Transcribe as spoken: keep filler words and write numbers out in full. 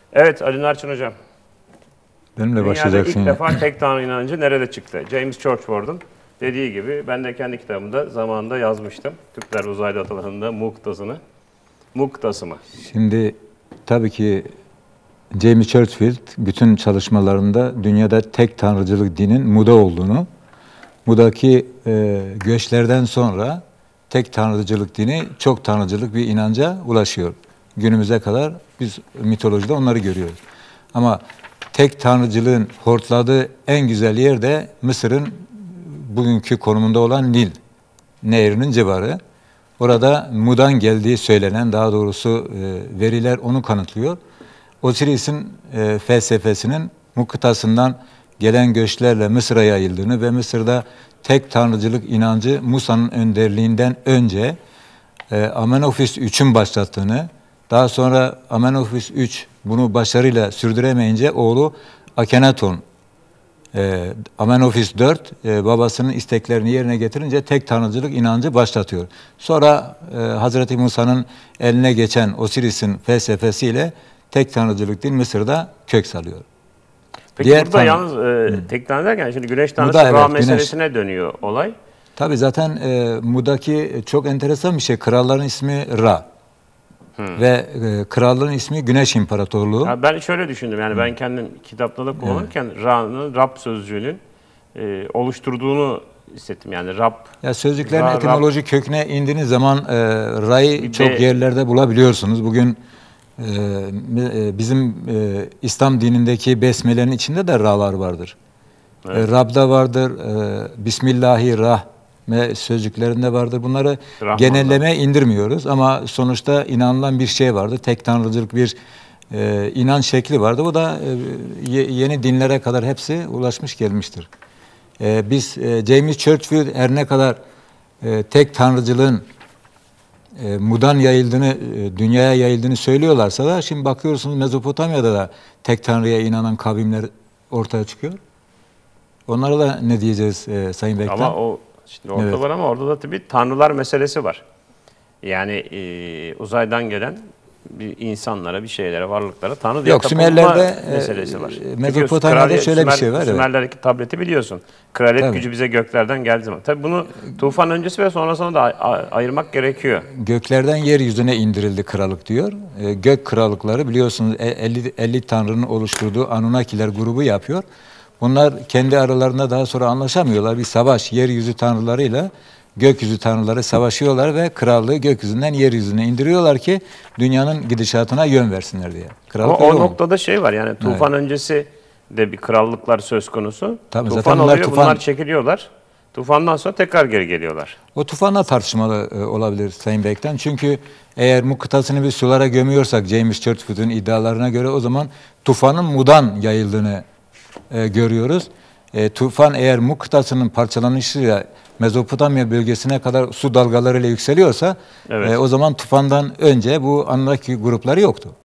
Evet Ali Narçın Hocam. Benimle Dünyada başlayacaksın ilk ya. defa tek tanrı inancı nerede çıktı? James Churchward'ın dediği gibi ben de kendi kitabımda zamanında yazmıştım. Türkler uzaylı atalarında muktasını. Muktası mı? Şimdi tabii ki James Churchward bütün çalışmalarında dünyada tek tanrıcılık dinin Muda olduğunu, Muda'ki e, göçlerden sonra tek tanrıcılık dini çok tanrıcılık bir inanca ulaşıyor. Günümüze kadar biz mitolojide onları görüyoruz. Ama tek tanrıcılığın hortladığı en güzel yer de Mısır'ın bugünkü konumunda olan Nil Nehri'nin civarı. Orada Mu'dan geldiği söylenen, daha doğrusu e, veriler onu kanıtlıyor. Osiris'in e, felsefesinin Mu kıtasından gelen göçlerle Mısır'a yayıldığını ve Mısır'da tek tanrıcılık inancı Musa'nın önderliğinden önce e, Amenofis üç'ün başlattığını, daha sonra Amenofis üç bunu başarıyla sürdüremeyince oğlu Akhenaton, e, Amenofis dört e, babasının isteklerini yerine getirince tek tanrıcılık inancı başlatıyor. Sonra e, Hazreti Musa'nın eline geçen Osiris'in felsefesiyle tek tanrıcılık din Mısır'da kök salıyor. Peki Diğer burada tanrı... yalnız e, tek tanrı derken şimdi güneş tanrısı Muda, Ra evet, meselesine güneş. dönüyor olay. Tabii zaten e, Muda'ki çok enteresan bir şey. Kralların ismi Ra. Hmm. Ve e, krallığın ismi Güneş İmparatorluğu. Ya ben şöyle düşündüm yani hmm. ben kendim kitapta da kullanırken evet. Ra'nın Rab sözcüğünün e, oluşturduğunu hissettim yani Rab. Ya sözcüklerin Ra, etimoloji Rab, köküne indiğiniz zaman e, Ra'yı çok de, yerlerde bulabiliyorsunuz. Bugün e, e, bizim e, İslam dinindeki besmelerin içinde de Ra'lar vardır. Evet. E, Rab'da vardır, e, Bismillahirrah sözcüklerinde vardır. Bunları Rahman'da genelleme indirmiyoruz ama sonuçta inanılan bir şey vardı. Tek tanrıcılık bir e, inanç şekli vardı. O da e, yeni dinlere kadar hepsi ulaşmış gelmiştir. E, biz e, James Churchward her ne kadar e, tek tanrıcılığın e, Mu'dan yayıldığını, e, dünyaya yayıldığını söylüyorlarsa da şimdi bakıyorsunuz Mezopotamya'da da tek tanrıya inanan kavimler ortaya çıkıyor. Onlara da ne diyeceğiz e, Sayın Bektaş? Ama o şimdi orada evet. var ama orada da tabii tanrılar meselesi var. Yani e, uzaydan gelen bir insanlara, bir şeylere, varlıklara tanrı diye tapınma meselesi var. E, Mezopotamya'da şöyle Sümer, bir şey var. Sümerlerdeki evet. tableti biliyorsun. Kraliyet tabii. gücü bize göklerden geldi zaman. Tabii bunu tufan öncesi ve sonrasında da ayırmak gerekiyor. Göklerden yeryüzüne indirildi krallık diyor. E, gök krallıkları biliyorsunuz elli, elli tanrının oluşturduğu Anunnakiler grubu yapıyor. Bunlar kendi aralarında daha sonra anlaşamıyorlar. Bir savaş yeryüzü tanrılarıyla gökyüzü tanrıları savaşıyorlar ve krallığı gökyüzünden yeryüzüne indiriyorlar ki dünyanın gidişatına yön versinler diye. Krallık ama o noktada olur. Şey var yani tufan evet. öncesi de bir krallıklar söz konusu. Tabii, tufan oluyor, tufan... bunlar çekiliyorlar. Tufandan sonra tekrar geri geliyorlar. O tufanla tartışmalı e, olabilir Sayın Bektaş. Çünkü eğer Mu kıtasını bir sulara gömüyorsak James Churchward'ın iddialarına göre o zaman tufanın Mu'dan yayıldığını E, görüyoruz. E, tufan eğer Mu kıtasının parçalanışıyla Mezopotamya bölgesine kadar su dalgalarıyla yükseliyorsa evet. e, o zaman tufandan önce bu Anunnaki grupları yoktu.